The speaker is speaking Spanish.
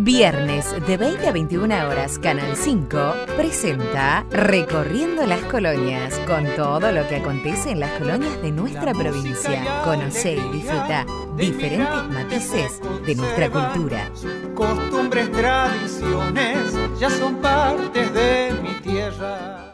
Viernes de 20 a 21 horas, Canal 5 presenta Recorriendo las Colonias, con todo lo que acontece en las colonias de nuestra provincia. Conoce y disfruta diferentes matices de nuestra cultura. Costumbres, tradiciones, ya son partes de mi tierra.